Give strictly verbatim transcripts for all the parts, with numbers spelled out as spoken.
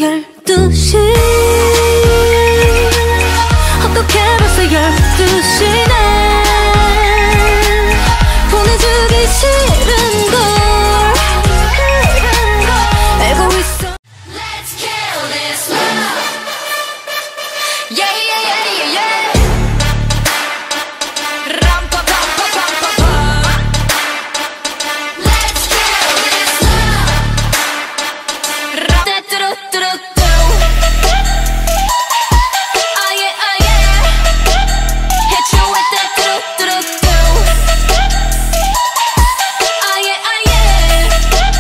열두 시 어떻게 벌써 열두 시네 보내주기 싫은걸 알고 있어. Let's kill this love. Yeah yeah yeah yeah yeah. 람파파파파파파. Let's kill this love. 람떼뚜루뚜루뚜. Oh yeah oh yeah. Hit you with that 뚜루뚜루뚜. Oh yeah oh yeah.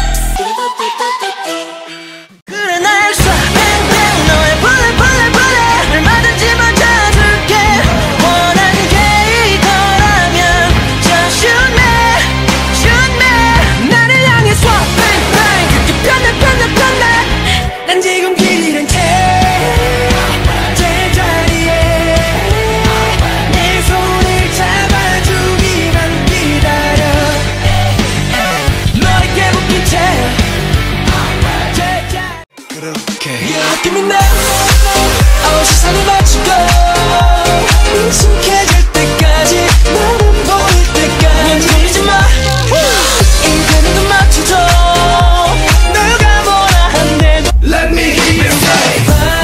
그래 날 쏴 뱅뱅 너의 bullet bullet bullet 얼마든지 맞아줄게 원하는 게 이거라면 just shoot me shoot me 나를 향해 쏴 bang bang 그렇게 편해 편해 편해 난 지금 길 잃은 채 제자리에 내 손을 잡아주기만 기다려 너에게 묶인 채 그렇게 Yeah, give me now 어, 시선을 맞추고 익숙해질 때까지 나는 보일 때까지 밀리지 마 인간은 좀 맞춰줘 누가 뭐라 한대도 Let me hear you say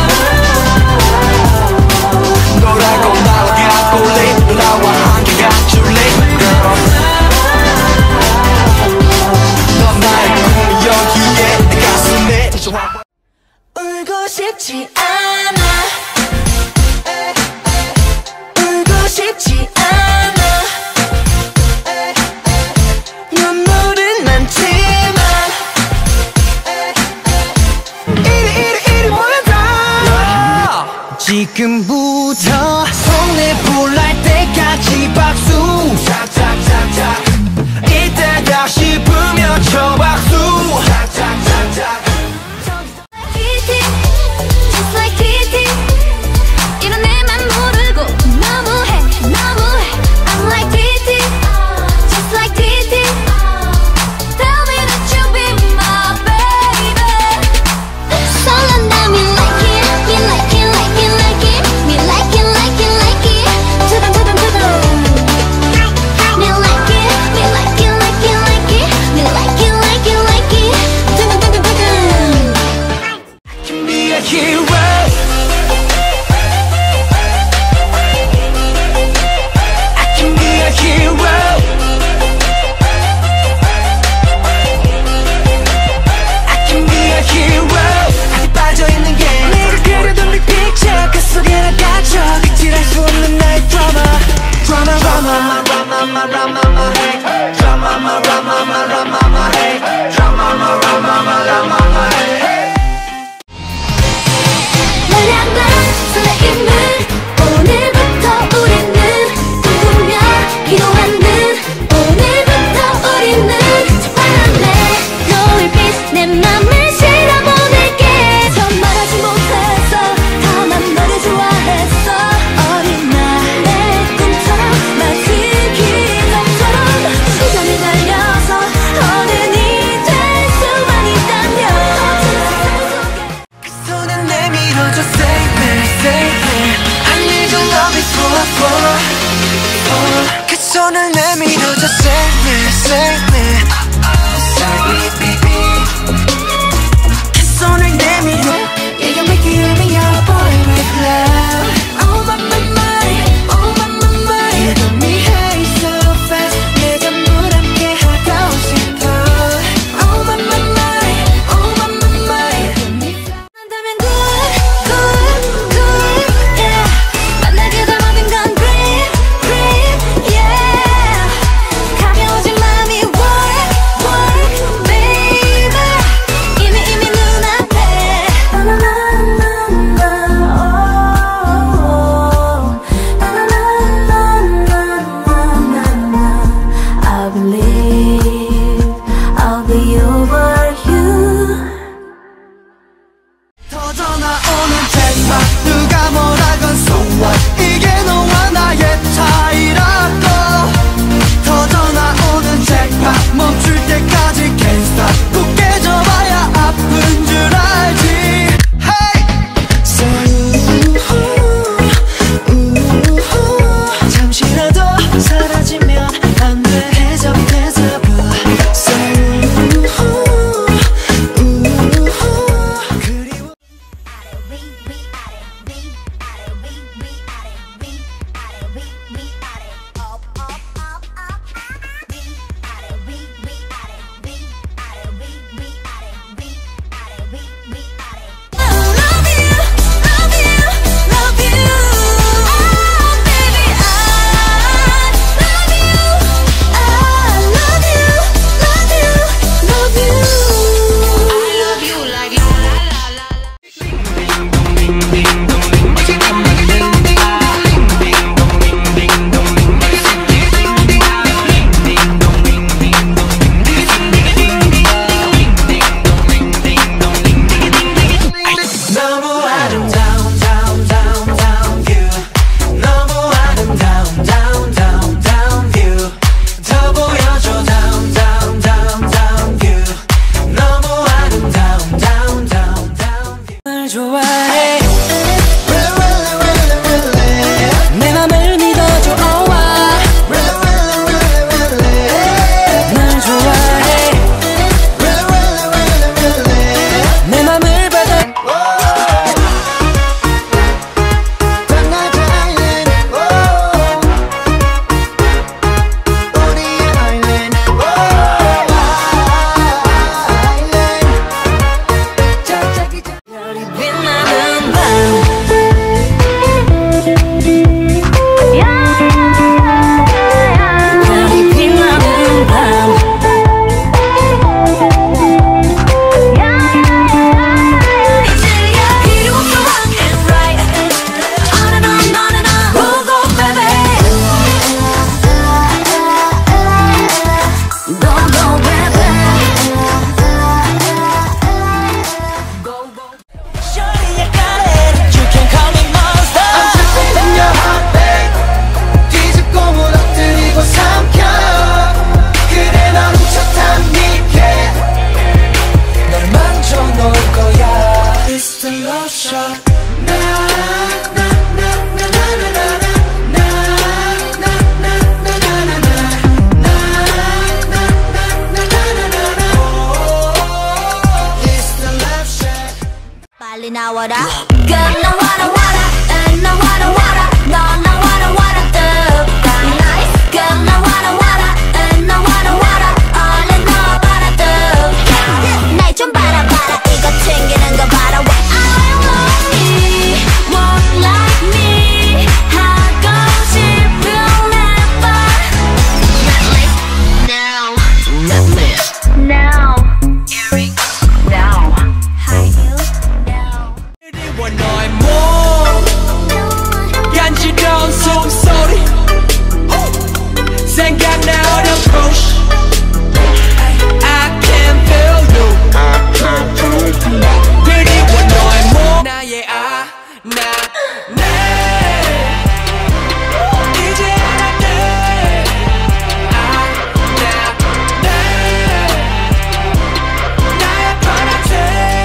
너라고 나와 꼴레 나와 함께 가줄래 girl 넌 나의 꿈이 여기에 내 가슴에 울고 싶지 나와라. Girl 나 와라 와라 and 나 와라 와라 너 나 와라 와라 득 nice. Girl 나 와라 와라 and 나 와라 와라 얼른 너 봐라 득 날 좀 봐라 봐라 이거 챙기는 거 봐라. 왜 I love me won't like me 하고 싶은 never not late now not late now earrings now high heels now. 그리워 너의 몸 간지러운 숨소리 생각나 어려운 push I can feel you 그리워 너의 몸 나의 아 나 내 이제 알았네 아 나 내 나의 파란색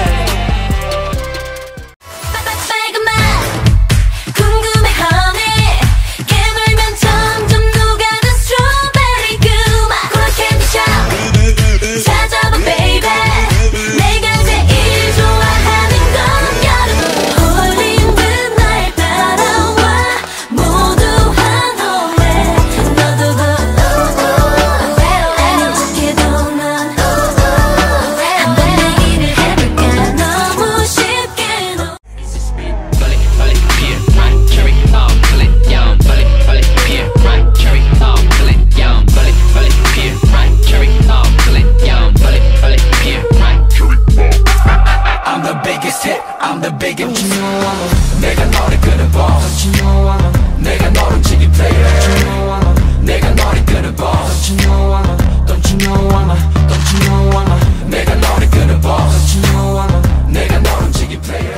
빨간맛 궁금해 honey 깨물면 점점 녹아든 스트로베리 그 맛 콜라 캔디샵 찾아봐 baby 내가 제일 좋아하는 건 여름 홀린 듯 날 따라와 모두 환호해 너도 그 아니 착해도 난 한번 내기를 해볼까 너무 쉽게 너 Bullet, bullet, beer, right, cherry, oh, bullet, yum, bullet, bullet, beer, right, cherry, oh, bullet, yum, bullet, bullet, beer, right, cherry, oh, bullet, yum, bullet, bullet, beer, right, cherry, oh. I'm the biggest hit, I'm the biggest. 내가 너를 끊어봐. 내가 너를 지기 player. 내가 너를 끊어봐. Don't you know I'm a, don't you know I'm a. 내가 너를 끊어봐. 내가 너를 지기 player.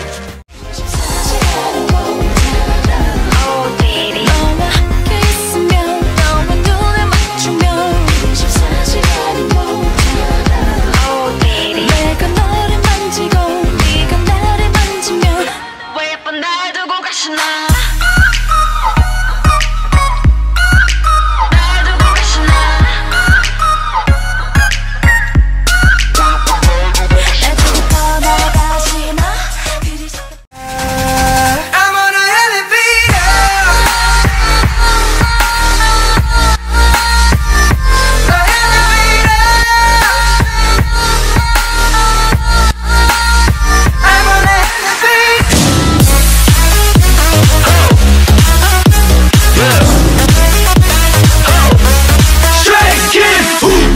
너와 함께 있으면 너와 눈을 맞추면 이십사 시간이 모자라 내가 너를 만지고 네가 나를 만지면 왜 예쁜 날 두고 가시나 날 두고 가시나 날 두고 떠나가시나 그리 I'm on an elevator an elevator I'm on an elevator Straight kid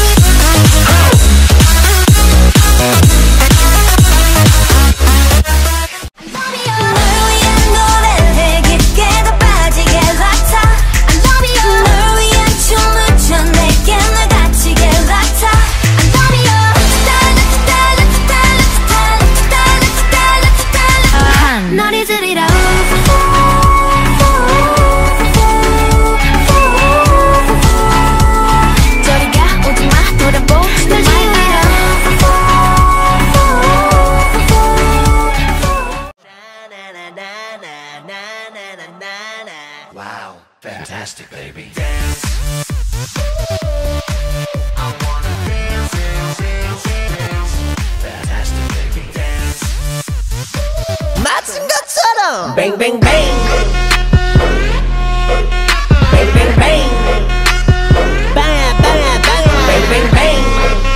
널 위한 노래를 깊게 더 빠지게 같아 I love you 널 위한 춤을 춰 내게 널 갇히게 같아 I love you 스타일러 스타일러 스타일러 스타일러 스타일러 스타일러 스타일러 널 잊으리라 저리 가 오지마 돌아보지 널 지우리라 Wow, fantastic, baby. Fantastic, baby. 맞은 것처럼 Bang, bang, bang. Bang, bang, bang. 빵야 빵야 빵야 Bang, bang, bang.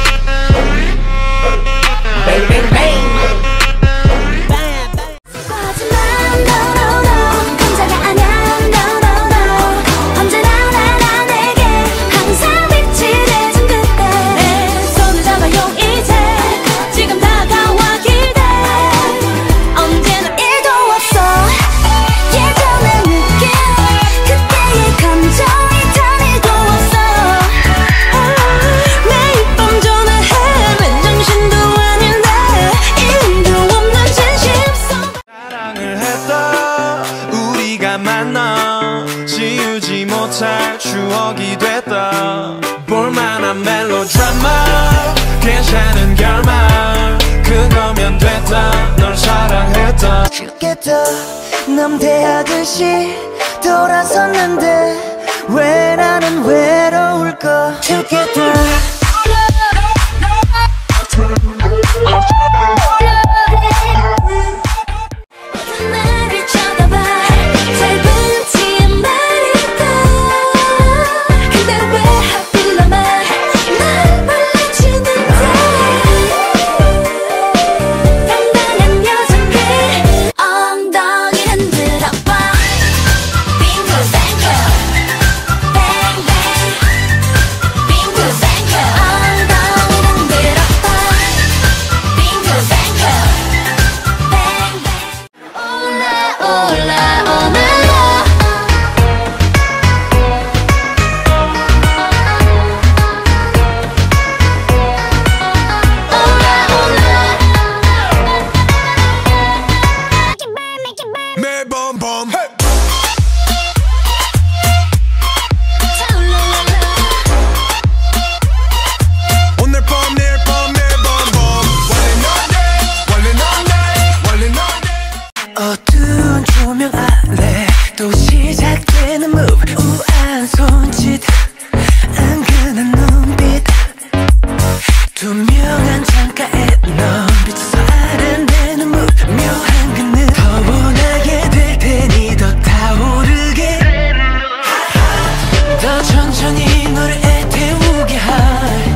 Bang, bang, bang. 빵야 빵야 하지만 no no no 혼자가 아냐 no no no 언제나 날 내게 항상 빛이 돼준 그때 내 손을 잡아요 이제 지금 다가와 기대 언제나 일도 없어 예전의 느낌 그때의 감정이 단 일도 없어 매일 밤 전화해 맨정신도 아닌데 일도 없는 진심성 사랑을 했다 우리가 만나 지우지 못할 추억이 됐다 볼만한 멜로드라마 괜찮은 결말 그거면 됐다 널 사랑했다 죽겠다 남대하듯이 돌아섰는데 왜 나는 외로울까 죽겠다 투명한 창가에 넌 비춰서 아른대는 무묘한 그늘 더 원하게 될 테니 더 타오르게 더 천천히 너를 애태우게 할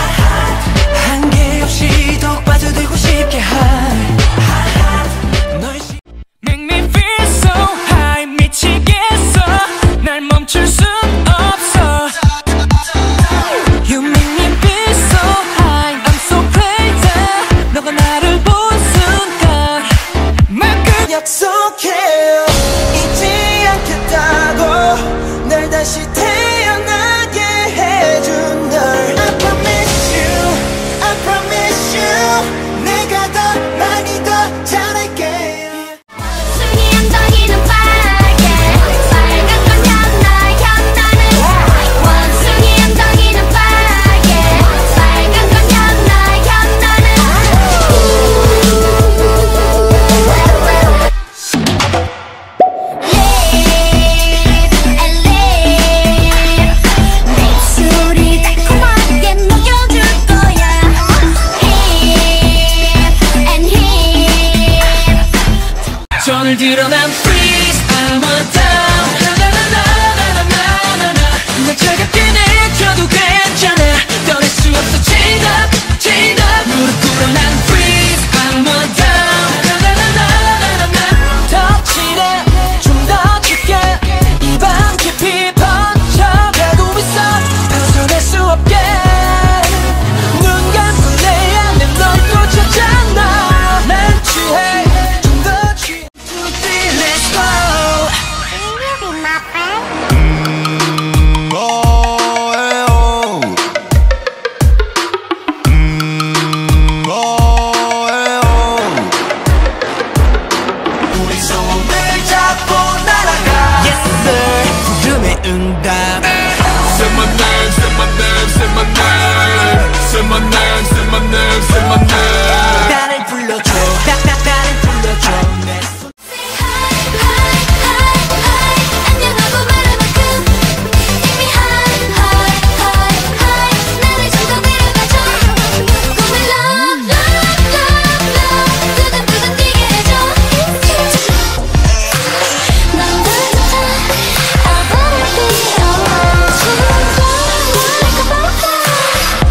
한계 없이 더욱 빠져들고 싶게 할 너의 시 Make me feel so high 미치겠어 날 멈출 순 없어 You make me feel so high I'm so crazy 너가 나를 본 순간 막그 약속해 잊지 않겠다고 날 다시 태어나게 해준 널 I promise you I promise you 내가 더 많이 더 잘할게 순이 엉덩이는 빨개 빨간 건 향나 향나는 원숭이 엉덩이는 빨개 빨간 건 향나 향나는 Live and live 내 입술이 달콤하게 녹여줄 거야 Hip and hip 손을 들어 난 freeze I'm a down 나나나나나나나나 날 차갑게 내줘도 괜찮아 떠날 수 없어 chained up chained up 무릎 꿇어 난 freeze I'm a down 나나나나나나나 더 칠해 좀 더 짙게 이 밤 깊이 번져가고 있어 벗어날 수 없게 눈 감고 내 안에 널 또 찾아놔 난 취해 좀 더 취해 To feel let's go 우리 손을 잡고 날아가 Yes sir 부름의 응답 Say my name, say my name, say my name Say my name, say my name, say my name 나를 불러줘 나, 나, 나를 불러줘 내 손 안녕하고 말할 만큼 이미 high high high high 나를 좀 더 내려가줘 꿈을 love love love love 두근두근 뛰게 해줘 넌 그렇다 I wanna be around you Fly like a butterfly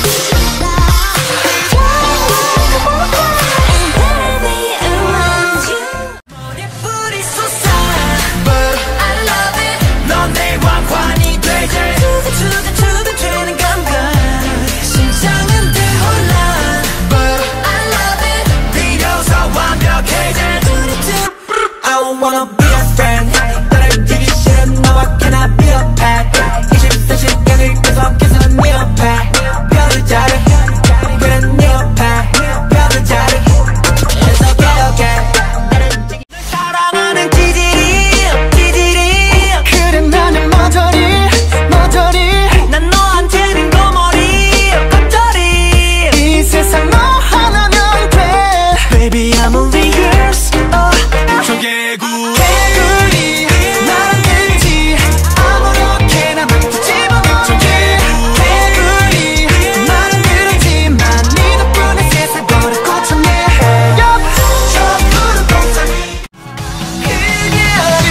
Fly like a butterfly And baby around you 머리뿌리 솟아 But I love it 넌 내 왕관이 되지 두근두근 되는 감각 심장은 대혼란 But I love it 비로소 완벽해질 I don't wanna be a friend 나를 주기 싫은 너와 can I be a pet 이십사 시간을 계속해서는 네 옆에 별을 자르 그런 네 옆에 별을 자르 It's okay okay 널 사랑하는 지질이 지질이 그래 나는 머저리 머저리 난 너한테는 거머리 겉절이 이 세상 너 하나면 돼 Baby I'm only yours oh. 조개구 개구리 나랑 들지 아무렇게나 막 집어넣기 개구리 나랑 들었지만 네 덕분에 세상 버릇 고쳤네 저 푸른 동상이 그녀를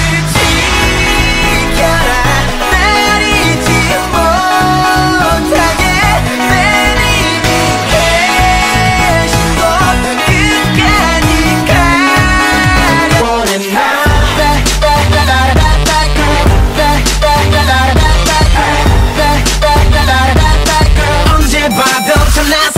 지켜라 날 잊지 못하게 매니 계신 곳 끝까지 가려 원해 나 back back back back back girl back back back back back back back back back back girl 언제 봐도 저 낯선